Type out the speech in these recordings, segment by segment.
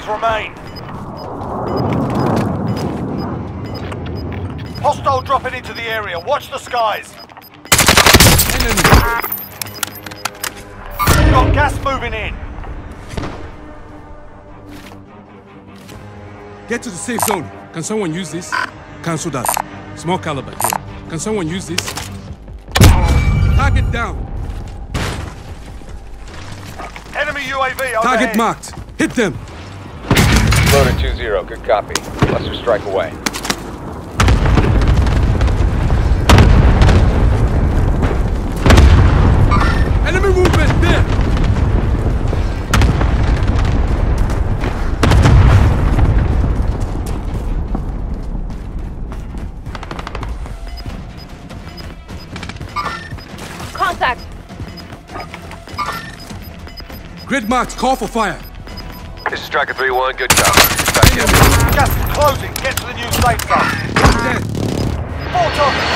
remain. Hostile dropping into the area. Watch the skies. Enemy. Got gas moving in. Get to the safe zone. Can someone use this? Cancel that. Small caliber here. Can someone use this? Target down. Enemy UAV overhead. Target marked. Hit them. Loader 2-0, good copy. Cluster strike away. Enemy movement there. Contact. Grid marks. Call for fire. This is Striker 3-1, good copy. Gas is closing. Get to the new safe zone. Dead. 4 targets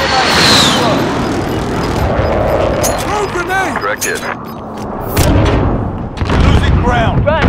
remain. Throw grenade. Direct hit. Losing ground. Run.